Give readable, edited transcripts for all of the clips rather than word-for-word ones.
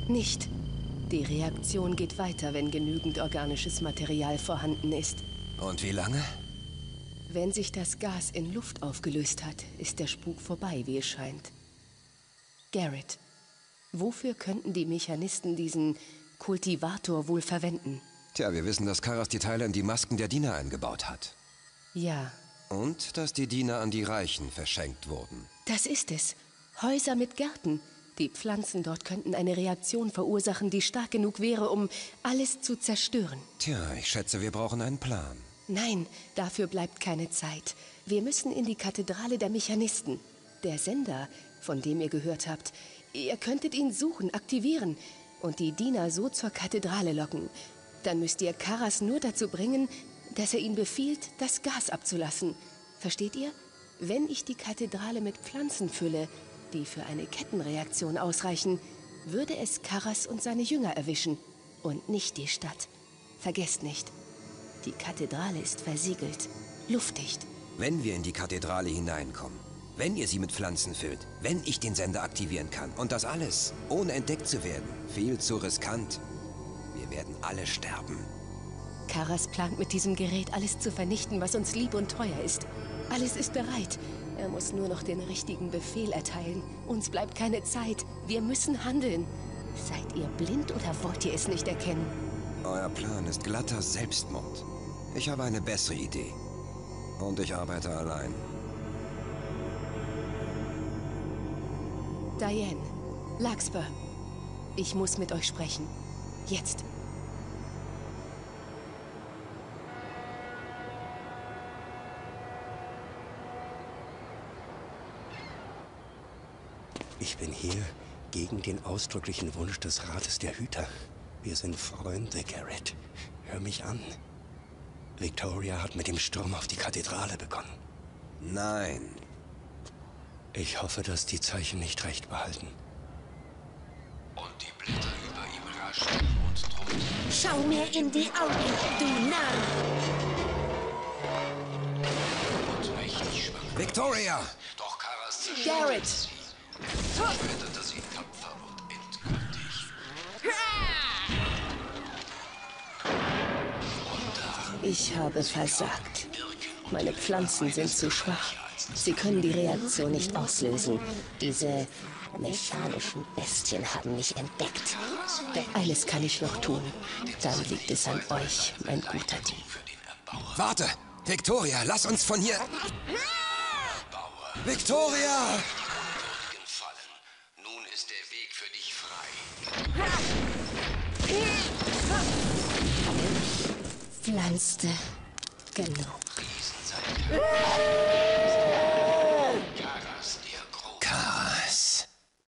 nicht. Die Reaktion geht weiter, wenn genügend organisches Material vorhanden ist. Und wie lange? Wenn sich das Gas in Luft aufgelöst hat, ist der Spuk vorbei, wie es scheint. Garrett, wofür könnten die Mechanisten diesen Kultivator wohl verwenden? Tja, wir wissen, dass Karas die Teile in die Masken der Diener eingebaut hat. Ja. Und dass die Diener an die Reichen verschenkt wurden. Das ist es. Häuser mit Gärten. Die Pflanzen dort könnten eine Reaktion verursachen, die stark genug wäre, um alles zu zerstören. Tja, ich schätze, wir brauchen einen Plan. Nein, dafür bleibt keine Zeit. Wir müssen in die Kathedrale der Mechanisten. Der Sender, von dem ihr gehört habt, ihr könntet ihn suchen, aktivieren und die Diener so zur Kathedrale locken. Dann müsst ihr Karas nur dazu bringen, dass er ihnen befiehlt, das Gas abzulassen. Versteht ihr? Wenn ich die Kathedrale mit Pflanzen fülle, die für eine Kettenreaktion ausreichen, würde es Karas und seine Jünger erwischen und nicht die Stadt. Vergesst nicht, die Kathedrale ist versiegelt, luftdicht. Wenn wir in die Kathedrale hineinkommen, wenn ihr sie mit Pflanzen füllt, wenn ich den Sender aktivieren kann und das alles, ohne entdeckt zu werden, viel zu riskant. Wir werden alle sterben. Karas plant mit diesem Gerät alles zu vernichten, was uns lieb und teuer ist. Alles ist bereit. Er muss nur noch den richtigen Befehl erteilen. Uns bleibt keine Zeit. Wir müssen handeln. Seid ihr blind oder wollt ihr es nicht erkennen? Euer Plan ist glatter Selbstmord. Ich habe eine bessere Idee. Und ich arbeite allein. Diane, Larkspur, ich muss mit euch sprechen. Jetzt. Ich bin hier gegen den ausdrücklichen Wunsch des Rates der Hüter. Wir sind Freunde, Garrett. Hör mich an. Victoria hat mit dem Sturm auf die Kathedrale begonnen. Nein. Ich hoffe, dass die Zeichen nicht recht behalten. Und die Blätter über ihm raschen und drunter. Schau mir in die Augen, du Narr! Und mächtig schwankt. Victoria! Doch Karas zerstört Garrett! sie. Veränderte sie tapfer und endgültig. Ich habe versagt. Meine Pflanzen sind zu schwach. Sie können die Reaktion nicht auslösen. Diese mechanischen Bestien haben mich entdeckt. Doch eines kann ich noch tun. Dann liegt es an euch, mein guter Dieb. Warte! Victoria, lass uns von hier... Victoria! Fallen. Nun ist der Weg für dich frei. Pflanzte genug. Karas, der Große. Karas.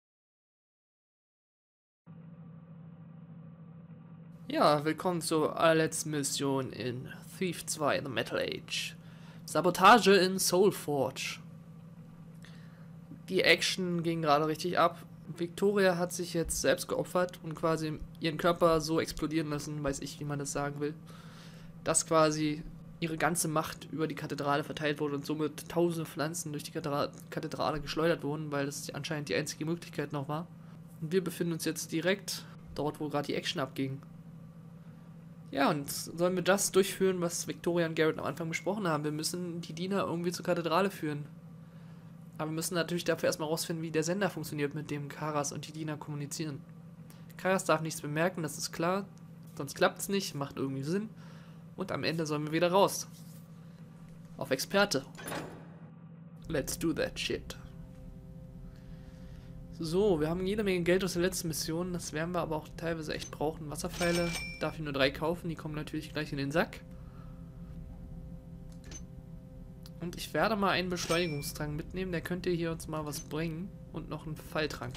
Ja, willkommen zur allerletzten Mission in Thief 2 The Metal Age. Sabotage in Soulforge. Die Action ging gerade richtig ab. Victoria hat sich jetzt selbst geopfert und quasi ihren Körper so explodieren lassen, weiß ich, wie man das sagen will, dass quasi ihre ganze Macht über die Kathedrale verteilt wurde und somit tausende Pflanzen durch die Kathedrale geschleudert wurden, weil das anscheinend die einzige Möglichkeit noch war. Und wir befinden uns jetzt direkt dort, wo gerade die Action abging. Ja, und sollen wir das durchführen, was Victoria und Garrett am Anfang besprochen haben. Wir müssen die Diener irgendwie zur Kathedrale führen. Aber wir müssen natürlich dafür erstmal rausfinden, wie der Sender funktioniert, mit dem Karas und die Diener kommunizieren. Karas darf nichts bemerken, das ist klar. Sonst klappt es nicht, macht irgendwie Sinn. Und am Ende sollen wir wieder raus. Auf Experte. Let's do that shit. So, wir haben jede Menge Geld aus der letzten Mission. Das werden wir aber auch teilweise echt brauchen. Wasserpfeile darf ich nur 3 kaufen. Die kommen natürlich gleich in den Sack. Und ich werde mal einen Beschleunigungstrank mitnehmen. Der könnte hier uns mal was bringen. Und noch einen Falltrank.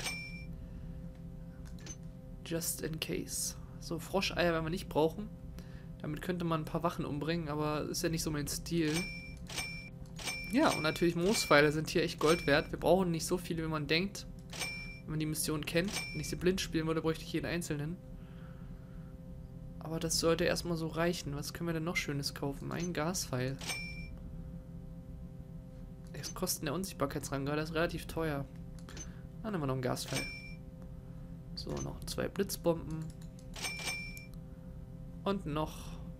Just in case. So, Froscheier werden wir nicht brauchen. Damit könnte man ein paar Wachen umbringen, aber ist ja nicht so mein Stil. Ja, und natürlich Moospfeile sind hier echt Gold wert. Wir brauchen nicht so viele, wie man denkt. Wenn man die Mission kennt. Wenn ich sie blind spielen würde, bräuchte ich jeden einzelnen. Aber das sollte erstmal so reichen. Was können wir denn noch Schönes kaufen? Ein Gaspfeil. Das kostet der Unsichtbarkeitsrang, das ist relativ teuer. Dann nehmen wir noch einen Gaspfeil. So, noch 2 Blitzbomben. Und noch...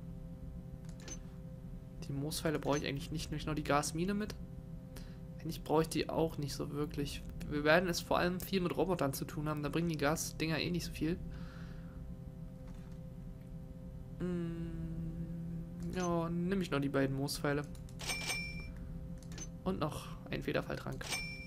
Die Moospfeile brauche ich eigentlich nicht, nämlich noch die Gasmine mit. Eigentlich brauche ich die auch nicht so wirklich. Wir werden es vor allem viel mit Robotern zu tun haben, da bringen die Gasdinger eh nicht so viel. Ja, nehme ich noch die beiden Moospfeile. Und noch ein Federfalltrank.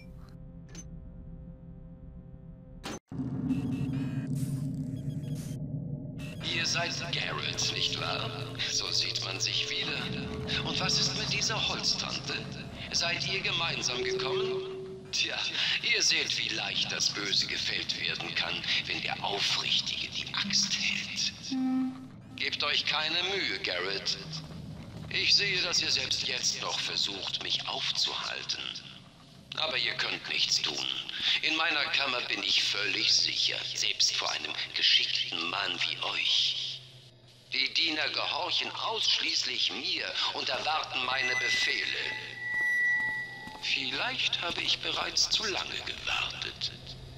Ihr seid Garrett, nicht wahr? So sieht man sich wieder. Und was ist mit dieser Holztante? Seid ihr gemeinsam gekommen? Tja, ihr seht, wie leicht das Böse gefällt werden kann, wenn der Aufrichtige die Axt hält. Gebt euch keine Mühe, Garrett. Ich sehe, dass ihr selbst jetzt noch versucht, mich aufzuhalten. Aber ihr könnt nichts tun. In meiner Kammer bin ich völlig sicher, selbst vor einem geschickten Mann wie euch. Die Diener gehorchen ausschließlich mir und erwarten meine Befehle. Vielleicht habe ich bereits zu lange gewartet.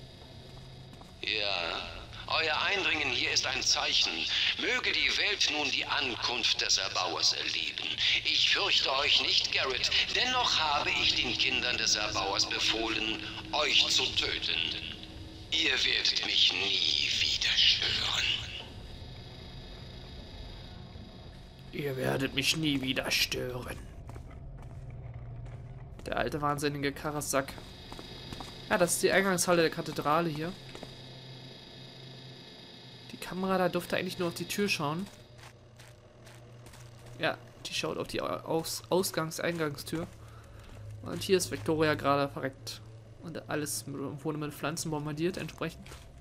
Ja, euer Eindringen hier ist ein Zeichen. Möge die Welt nun die Ankunft des Erbauers erleben. Ich fürchte euch nicht, Garrett. Dennoch habe ich den Kindern des Erbauers befohlen, euch zu töten. Ihr werdet mich nie wieder stören. Ihr werdet mich nie wieder stören. Der alte wahnsinnige Karasak. Ja, das ist die Eingangshalle der Kathedrale hier. Die Kamera da durfte eigentlich nur auf die Tür schauen. Ja, die schaut auf die Eingangstür. Und hier ist Victoria gerade verreckt. Und alles wurde mit Pflanzen bombardiert entsprechend.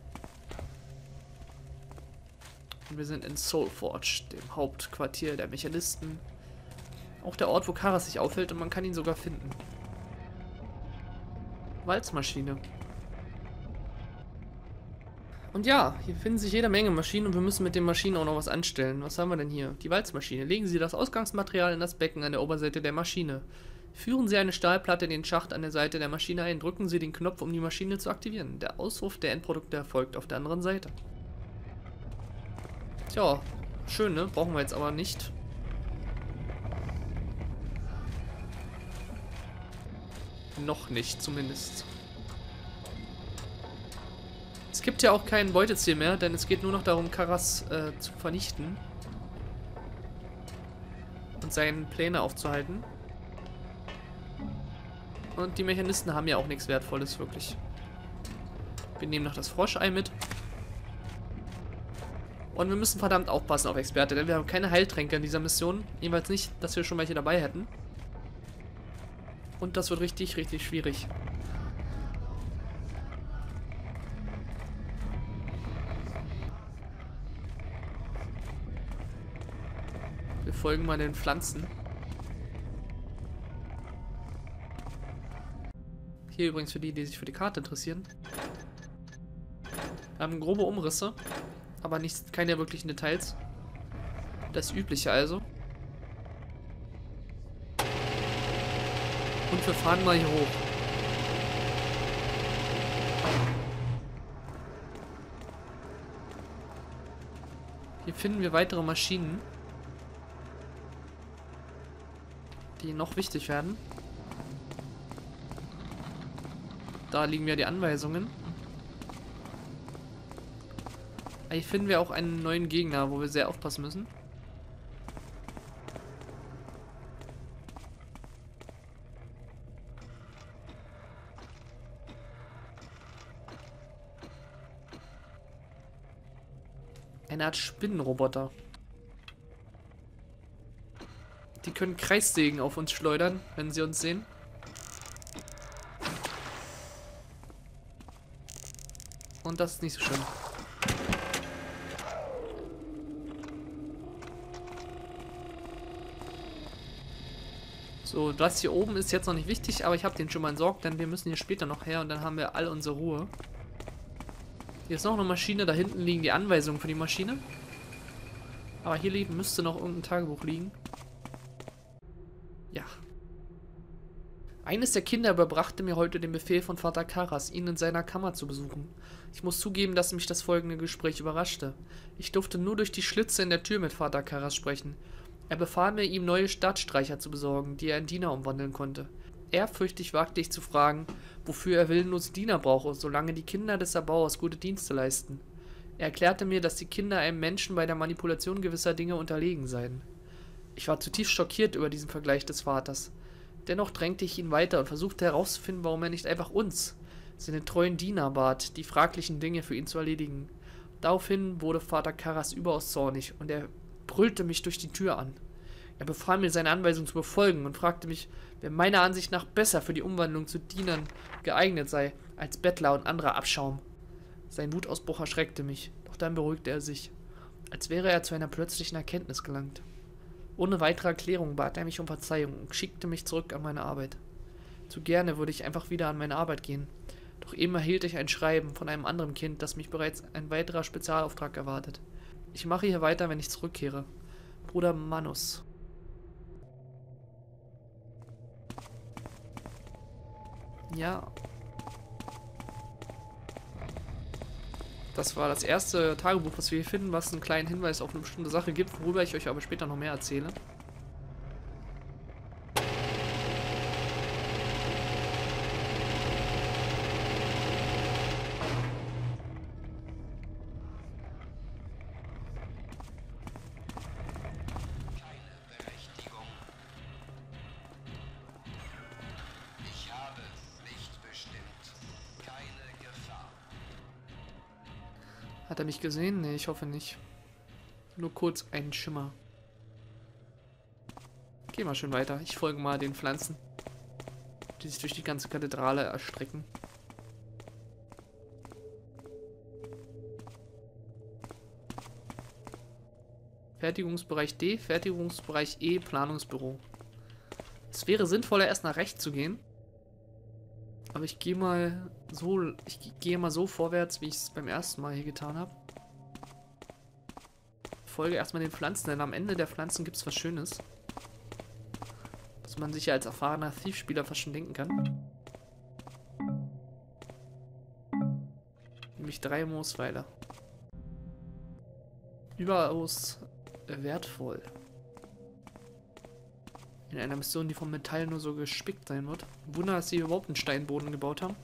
Und wir sind in Soulforge, dem Hauptquartier der Mechanisten. Auch der Ort, wo Karas sich aufhält, und man kann ihn sogar finden. Walzmaschine. Und ja, hier finden sich jede Menge Maschinen und wir müssen mit den Maschinen auch noch was anstellen. Was haben wir denn hier? Die Walzmaschine. Legen Sie das Ausgangsmaterial in das Becken an der Oberseite der Maschine. Führen Sie eine Stahlplatte in den Schacht an der Seite der Maschine ein. Drücken Sie den Knopf, um die Maschine zu aktivieren. Der Auswurf der Endprodukte erfolgt auf der anderen Seite. Tja, schön, ne? Brauchen wir jetzt aber nicht. Noch nicht, zumindest. Es gibt ja auch kein Beuteziel mehr, denn es geht nur noch darum, Karas zu vernichten. Und seine Pläne aufzuhalten. Und die Mechanisten haben ja auch nichts Wertvolles, wirklich. Wir nehmen noch das Froschei mit. Und wir müssen verdammt aufpassen auf Experte, denn wir haben keine Heiltränke in dieser Mission. Jedenfalls nicht, dass wir schon welche dabei hätten. Und das wird richtig, richtig schwierig. Wir folgen mal den Pflanzen. Hier übrigens für die, die sich für die Karte interessieren. Wir haben grobe Umrisse, aber keine wirklichen Details. Das Übliche also. Und wir fahren mal hier hoch. Hier finden wir weitere Maschinen, die noch wichtig werden. Da liegen ja die Anweisungen. Hier finden wir auch einen neuen Gegner, wo wir sehr aufpassen müssen. Eine Art Spinnenroboter. Die können Kreissägen auf uns schleudern, wenn sie uns sehen. Und das ist nicht so schön. So, das hier oben ist jetzt noch nicht wichtig, aber ich habe den schon mal entsorgt, denn wir müssen hier später noch her und dann haben wir all unsere Ruhe. Hier ist noch eine Maschine, da hinten liegen die Anweisungen für die Maschine. Aber hier müsste noch irgendein Tagebuch liegen. Ja. Eines der Kinder überbrachte mir heute den Befehl von Vater Karras, ihn in seiner Kammer zu besuchen. Ich muss zugeben, dass mich das folgende Gespräch überraschte. Ich durfte nur durch die Schlitze in der Tür mit Vater Karras sprechen. Er befahl mir, ihm neue Stadtstreicher zu besorgen, die er in Diener umwandeln konnte. Ehrfürchtig wagte ich zu fragen, wofür er willenlos Diener brauche, solange die Kinder des Erbauers gute Dienste leisten. Er erklärte mir, dass die Kinder einem Menschen bei der Manipulation gewisser Dinge unterlegen seien. Ich war zutiefst schockiert über diesen Vergleich des Vaters. Dennoch drängte ich ihn weiter und versuchte herauszufinden, warum er nicht einfach uns, seine treuen Diener, bat, die fraglichen Dinge für ihn zu erledigen. Daraufhin wurde Vater Karras überaus zornig und er brüllte mich durch die Tür an. Er befahl mir, seine Anweisung zu befolgen und fragte mich, wer meiner Ansicht nach besser für die Umwandlung zu Dienern geeignet sei, als Bettler und anderer Abschaum. Sein Wutausbruch erschreckte mich, doch dann beruhigte er sich, als wäre er zu einer plötzlichen Erkenntnis gelangt. Ohne weitere Erklärung bat er mich um Verzeihung und schickte mich zurück an meine Arbeit. Zu gerne würde ich einfach wieder an meine Arbeit gehen, doch eben erhielt ich ein Schreiben von einem anderen Kind, dass mich bereits ein weiterer Spezialauftrag erwartet. Ich mache hier weiter, wenn ich zurückkehre. Bruder Manus. Ja. Das war das erste Tagebuch, was wir hier finden, was einen kleinen Hinweis auf eine bestimmte Sache gibt, worüber ich euch aber später noch mehr erzähle. Hat er mich gesehen? Nee, ich hoffe nicht. Nur kurz einen Schimmer. Geh mal schön weiter. Ich folge mal den Pflanzen, die sich durch die ganze Kathedrale erstrecken. Fertigungsbereich D, Fertigungsbereich E, Planungsbüro. Es wäre sinnvoller, erst nach rechts zu gehen. Aber ich gehe mal so vorwärts, wie ich es beim ersten Mal hier getan habe. Folge erstmal den Pflanzen, denn am Ende der Pflanzen gibt es was Schönes. Was man sich ja als erfahrener Thief-Spieler fast schon denken kann. Nämlich 3 Moosweiler. Überaus wertvoll. In einer Mission, die vom Metall nur so gespickt sein wird. Wunder, dass sie überhaupt einen Steinboden gebaut haben.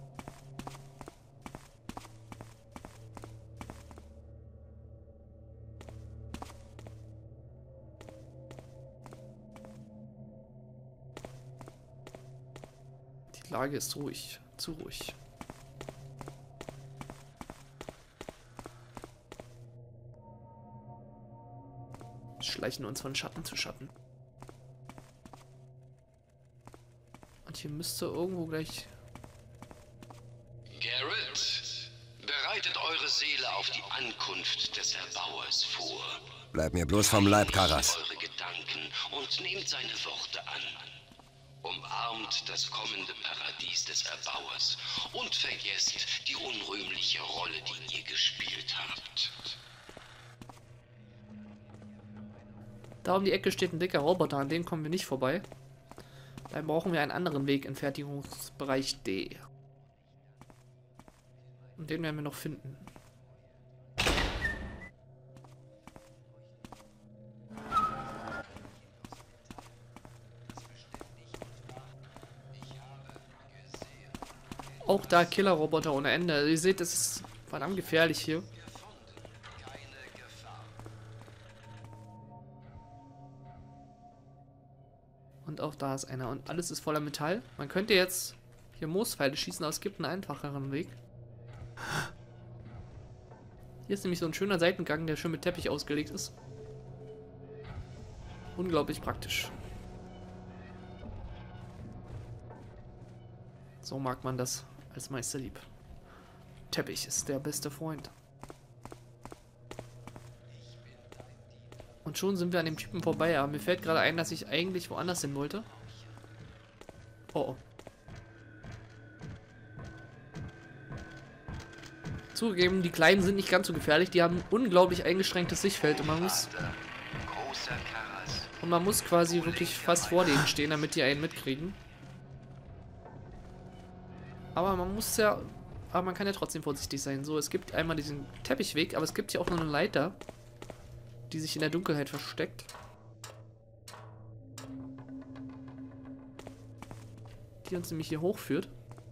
Die Lage ist ruhig, zu ruhig. Wir schleichen uns von Schatten zu Schatten. Und hier müsste irgendwo gleich... Garrett, bereitet eure Seele auf die Ankunft des Erbauers vor. Bleib mir bloß vom Leib, Karras. Eure Gedanken und nehmt seine Worte an. Umarmt das kommende Paradies des Erbauers und vergesst die unrühmliche Rolle, die ihr gespielt habt. Da um die Ecke steht ein dicker Roboter, an dem kommen wir nicht vorbei. Dann brauchen wir einen anderen Weg in Fertigungsbereich D. Und den werden wir noch finden. Auch da Killerroboter ohne Ende. Also ihr seht, es ist verdammt gefährlich hier. Und auch da ist einer. Und alles ist voller Metall. Man könnte jetzt hier Moospfeile schießen, aber es gibt einen einfacheren Weg. Hier ist nämlich so ein schöner Seitengang, der schön mit Teppich ausgelegt ist. Unglaublich praktisch. So mag man das als Meisterlieb. Teppich ist der beste Freund. Und schon sind wir an dem Typen vorbei, aber mir fällt gerade ein, dass ich eigentlich woanders hin wollte. Oh, oh. Zugegeben, die Kleinen sind nicht ganz so gefährlich, die haben ein unglaublich eingeschränktes Sichtfeld und man muss quasi wirklich fast vor denen stehen, damit die einen mitkriegen. Aber man muss ja... Aber man kann ja trotzdem vorsichtig sein. So, es gibt einmal diesen Teppichweg, aber es gibt hier auch noch eine Leiter, die sich in der Dunkelheit versteckt. Die uns nämlich hier hochführt.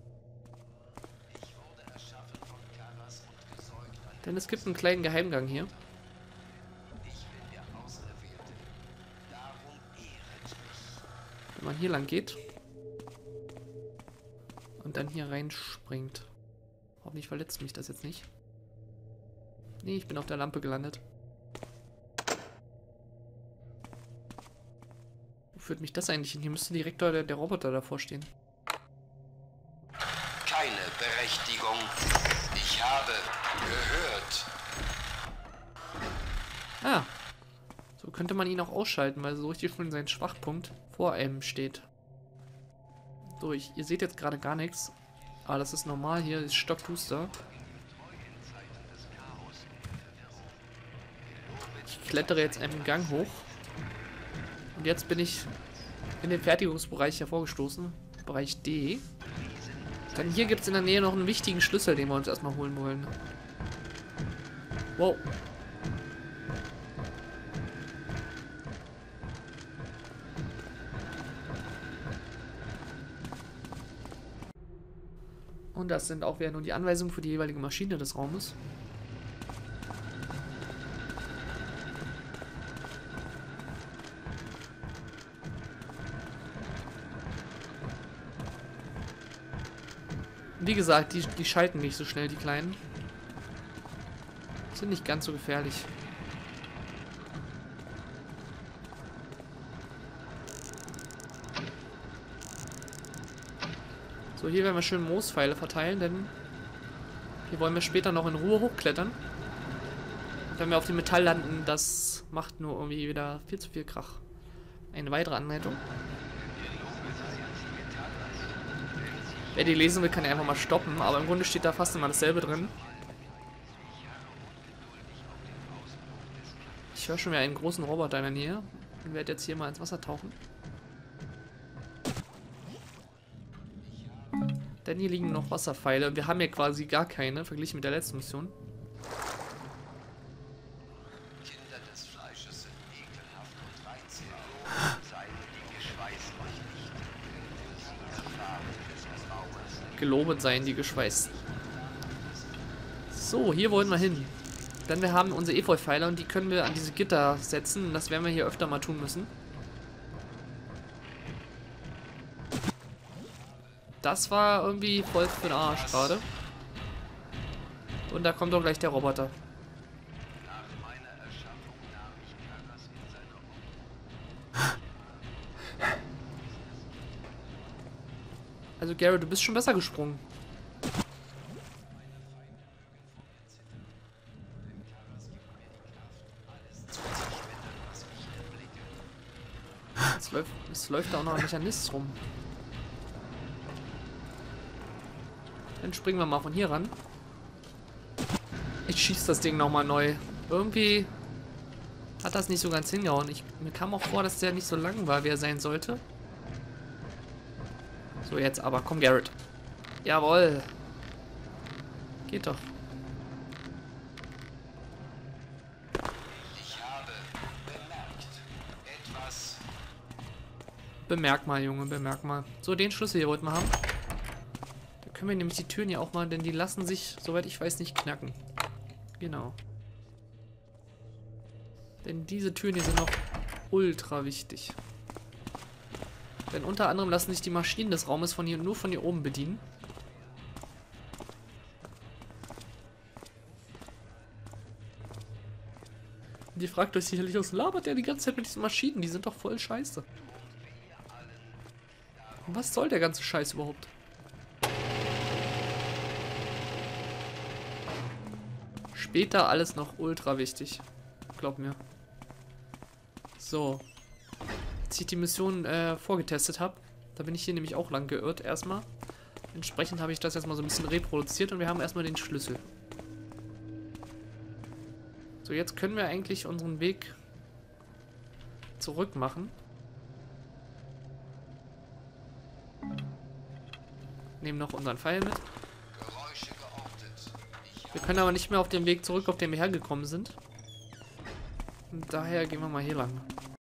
Denn es gibt einen kleinen Geheimgang hier. Wenn man hier lang geht und dann hier reinspringt. Hoffentlich verletzt mich das jetzt nicht. Nee, ich bin auf der Lampe gelandet. Wo führt mich das eigentlich hin? Hier müsste direkt der Roboter davor stehen. Keine Berechtigung. Ich habe gehört. Ah. So könnte man ihn auch ausschalten, weil so richtig schon sein Schwachpunkt vor einem steht. So, ihr seht jetzt gerade gar nichts. Aber das ist normal hier, ist stockduster. Ich klettere jetzt einen Gang hoch. Und jetzt bin ich in den Fertigungsbereich hervorgestoßen. Bereich D. Dann hier gibt es in der Nähe noch einen wichtigen Schlüssel, den wir uns erstmal holen wollen. Wow. Und das sind auch wieder nur die Anweisungen für die jeweilige Maschine des Raumes. Wie gesagt, die schalten nicht so schnell, die Kleinen. Sind nicht ganz so gefährlich. So, hier werden wir schön Moospfeile verteilen, denn hier wollen wir später noch in Ruhe hochklettern. Und wenn wir auf dem Metall landen, das macht nur irgendwie wieder viel zu viel Krach. Eine weitere Anleitung. Wer die lesen will, kann ja einfach mal stoppen, aber im Grunde steht da fast immer dasselbe drin. Ich höre schon wieder einen großen Roboter in der Nähe und werde jetzt hier mal ins Wasser tauchen. Denn hier liegen noch Wasserpfeile. Wir haben ja quasi gar keine, verglichen mit der letzten Mission. Kinder des Fleisches sind ekelhaft und reizend. Seien die geschweißt euch nicht. Sie erfahren des Raumes. Gelobet seien die Geschweißten. So, hier wollen wir hin. Denn wir haben unsere Efeu-Pfeiler und die können wir an diese Gitter setzen. Und das werden wir hier öfter mal tun müssen. Das war irgendwie voll für den Arsch gerade. Und da kommt doch gleich der Roboter. Also Garrett, du bist schon besser gesprungen. Es läuft da auch noch ein Mechanismus rum. Dann springen wir mal von hier ran. Ich schieße das Ding nochmal neu. Irgendwie hat das nicht so ganz hingehauen. Mir kam auch vor, dass der nicht so lang war, wie er sein sollte. So, jetzt aber. Komm, Garrett. Jawohl. Geht doch. Ich habe bemerkt etwas. Bemerk mal, Junge, bemerk mal. So, den Schlüssel hier wollten wir haben. Da können wir nämlich die Türen hier auch mal, denn die lassen sich, soweit ich weiß, nicht knacken. Genau. Denn diese Türen hier sind noch ultra wichtig. Denn unter anderem lassen sich die Maschinen des Raumes nur von hier oben bedienen. Und ihr fragt euch sicherlich, was labert der die ganze Zeit mit diesen Maschinen? Die sind doch voll scheiße. Und was soll der ganze Scheiß überhaupt? Später alles noch ultra wichtig. Glaub mir. So. Als ich die Mission vorgetestet habe, da bin ich hier nämlich auch lang geirrt erstmal. Entsprechend habe ich das jetzt mal so ein bisschen reproduziert und wir haben erstmal den Schlüssel. So, jetzt können wir eigentlich unseren Weg zurück machen. nehmen noch unseren Pfeil mit. Wir können aber nicht mehr auf dem Weg zurück, auf dem wir hergekommen sind. Und daher gehen wir mal hier lang.